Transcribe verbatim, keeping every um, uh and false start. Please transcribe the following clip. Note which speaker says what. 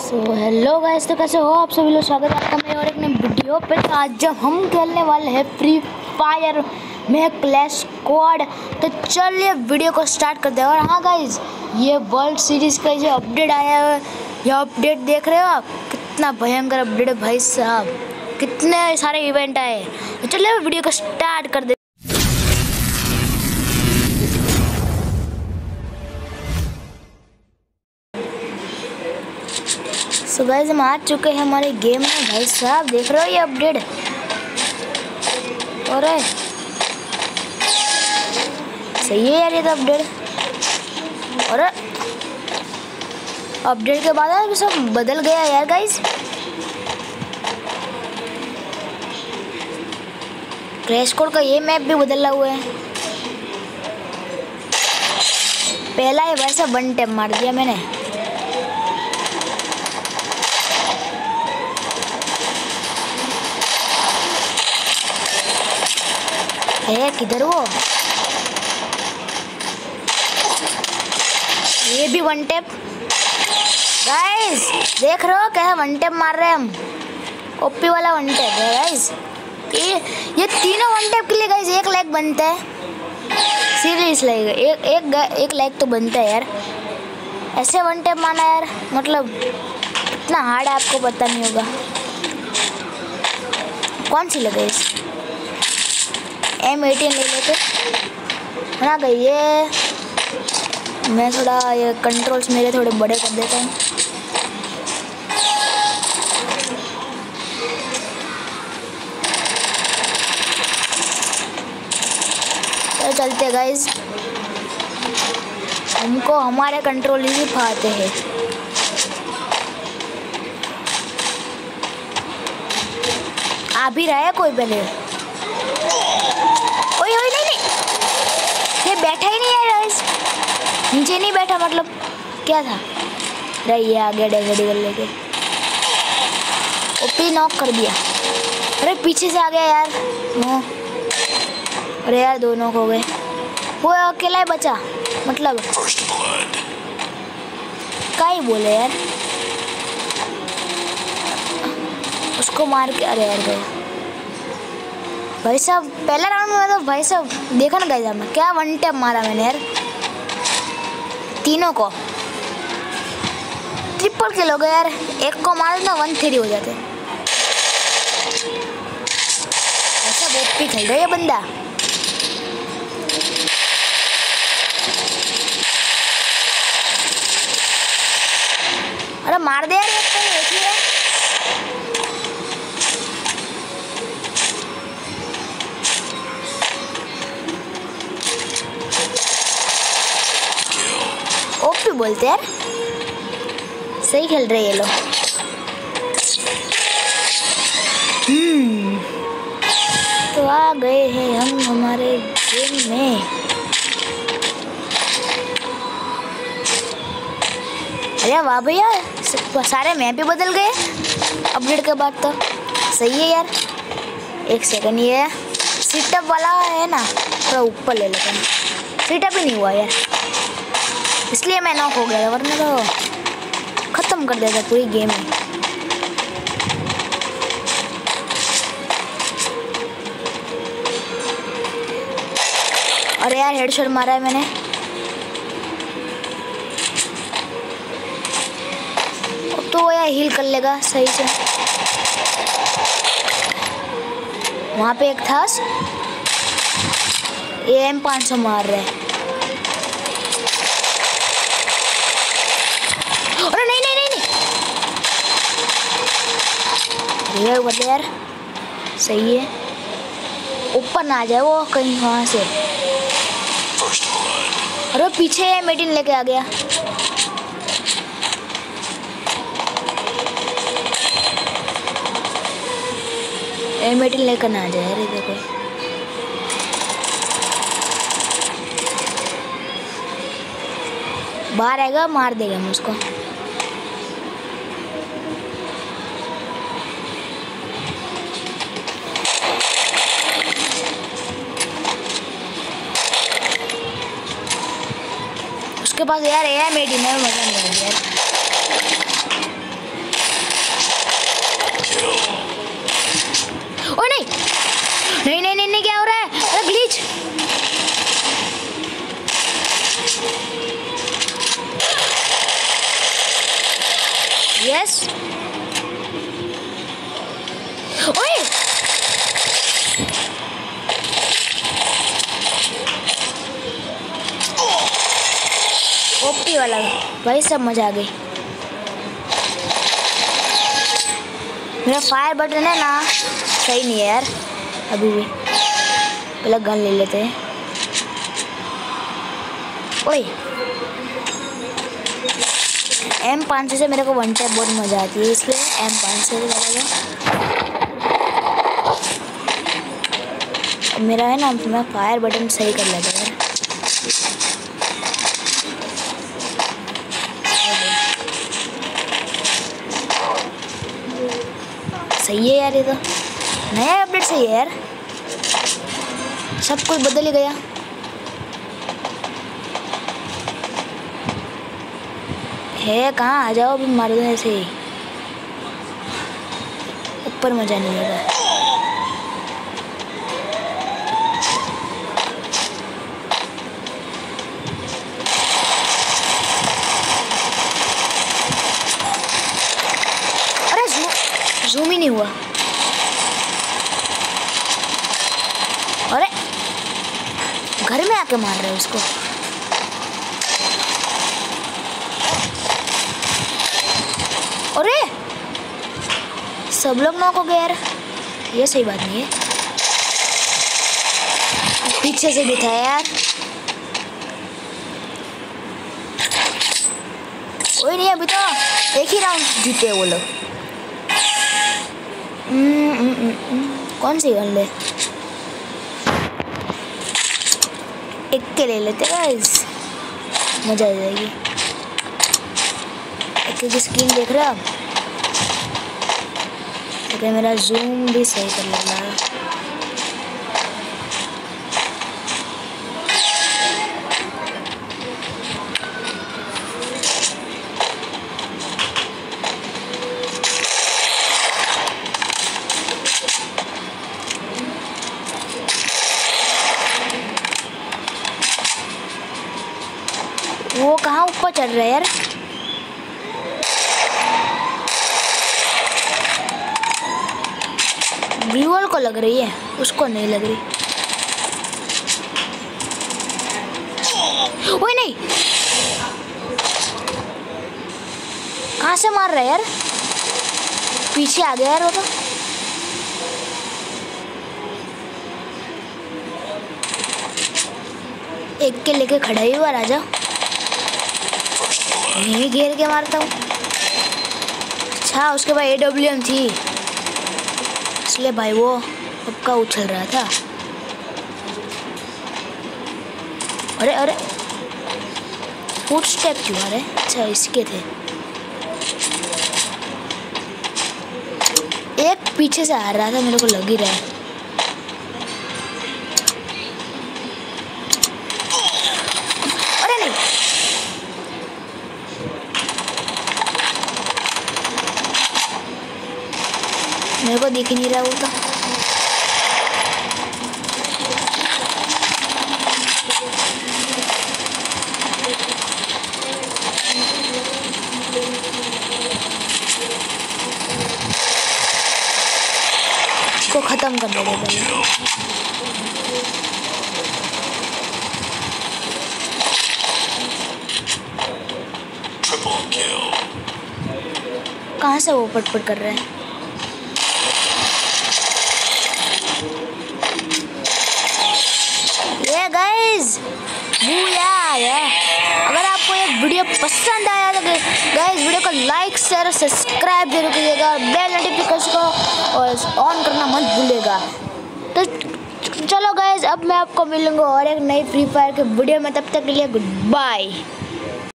Speaker 1: So hello guys, तो कैसे हो आप सभी लोग। स्वागत है आपका मेरे और एक नई वीडियो पे। तो आज जब हम खेलने वाले हैं फ्री फायर में क्लैश स्क्वाड, तो चलिए वीडियो को स्टार्ट करते हैं। और हाँ गाइस, ये वर्ल्ड सीरीज़ का जो अपडेट आया है, ये अपडेट देख रहे हो आप, कितना भयंकर अपडेट है भाई साहब, कितने सारे इवेंट आए। तो चलिए वीडियो को स्टार्ट कर दे। सो गाइस, हम आ चुके हैं हमारे गेम में भाई साहब, देख रहे हो ये अपडेट। और सही है यार ये तो अपडेट। और अपडेट के बाद सब बदल गया यार गाइस। क्रैश कोड का ये मैप भी बदला हुआ है। पहला ही वैसा वन टैप मार दिया मैंने। है किधर वो? ये भी वन टैप गाइस, देख रहे हो क्या वन टैप मार रहे हैं हम। ओपी वाला वन टैप है गाइस। ये ये तीनों वन टैप के लिए गाइस एक लाइक बनता है। सीरियस लगेगा, एक एक एक लाइक तो बनता है यार। ऐसे वन टैप मारना यार, मतलब इतना हार्ड है, आपको पता नहीं होगा। कौन सी लगे इस एम एटीन ले लेते है ना गई। ये मैं थोड़ा ये कंट्रोल्स मेरे थोड़े बड़े कर देता हूँ। तो चलते गाइस, हमको हमारे कंट्रोल ही सिखाते हैं। आ भी रहा है कोई पहले। ओए ओए नहीं नहीं, ये बैठा ही नहीं है गाइस, नीचे नहीं बैठा, मतलब क्या था। रही है आगे डेगड़ी कर लेके ओपी नॉक कर दिया। अरे पीछे से आ गया यार। नो, अरे यार दो नॉक हो गए। वो अकेला ही बचा, मतलब क्या ही बोले यार। उसको मार के, अरे यार गया भाई साहब। पहला राउंड में तो भाई साहब देखा ना गाइस, मैं क्या वन टैप मारा मैंने यार, तीनों को ट्रिपल किल हो गया यार। एक को मार ना वन थ्री हो जाते। ऐसा ओपी खेल रहा है ये बंदा। अरे मार दे यार, एक को एक ही है। ओपी बोलते यार, सही खेल रहे ये लोग। हम्म तो आ गए हैं हम हमारे गेम में। अरे वाह भैया, सारे मैप भी बदल गए अपडेट के बाद। तो सही है यार। एक सेकंड, ये सीटअप वाला है ना, थोड़ा ऊपर ले लेते हैं। सीटअप ही नहीं हुआ यार, इसलिए मैं नॉक हो गया था, वरना तो ख़त्म कर देता पूरी गेम में। अरे यार हेडशॉट मारा है मैंने। अब तो वो यार हील कर लेगा सही से। वहाँ पे एक था, ए एम पाँच सौ मार रहे हैं। अरे नहीं नहीं नहीं नहीं, ये यार सही है। ऊपर ना आ जाए वो कहीं वहां से। अरे पीछे मेडिन लेके आ गया। ए मेडिन लेकर ना आ जाए। अरे देखो, बाहर आएगा, मार देगा हम उसको। उसके पास यार ए मेडिन है, मजा नहीं आ रहा यार। ओ नहीं नहीं नहीं नहीं, नहीं क्या हो रहा है? अरे ग्लिच। यस ओए ओपी वाला भाई, सब मजा आ गई। मेरा फायर बटन है ना सही नहीं है यार अभी भी। पहले गन ले लेते हैं। ओए एम पाँच सौ से मेरे को वन टैप बहुत मज़ा आती है, इसलिए एम पाँच सौ से अब मेरा है ना, मैं फायर बटन सही कर लेता है। सही है यार, ये तो नया अपडेट सही है यार, सब कुछ बदल ही गया। है कहाँ? आ जाओ अभी मार दो ऐसे ही, ऊपर मजा नहीं आएगा। अरे जूम जूम ही नहीं हुआ। अरे घर में आके मार रहे हो उसको। अरे सब लोग नॉक हो गए यार, ये सही बात नहीं है। पीछे से भी था यार। कोई नहीं, अभी तो एक ही राउंड जीते वो लोग। कौन सी गन ले? एक के ले लेते गाइस, मजा आ जाएगी। एक की स्क्रीन देख रहे हो आप? तो मेरा जूम भी सही कर लेना। वो कहाँ ऊपर चढ़ रहा है यार? व्यूअर को लग रही है, उसको नहीं लग रही। ओए नहीं, कहाँ से मार रहा है यार? पीछे आ गया यार वो तो। एक के लेके खड़ा ही हुआ राजा, यही घेर के मारता हूँ। अच्छा उसके बाद ए डब्ल्यू एम थी, इसलिए भाई वो पक्का उछल रहा था। अरे अरे फुट स्टेप क्यों आ रहे? अच्छा इसके थे। एक पीछे से आ रहा था, मेरे को लग ही रहा है। अरे नहीं, मेरे को दिख ही नहीं रहा वो तो। इसको खत्म कर दो पहले। कहाँ से वो पटपट कर रहे हैं? ये गाइस अगर आपको ये वीडियो पसंद आया तो गाइस वीडियो को लाइक शेयर सब्सक्राइब जरूर कीजिएगा और बेल नोटिफिकेशन को और ऑन करना मत भूलिएगा। तो चलो गाइस अब मैं आपको मिलूंगा और एक नई फ्री फायर के वीडियो में, तब तक के लिए गुड बाय।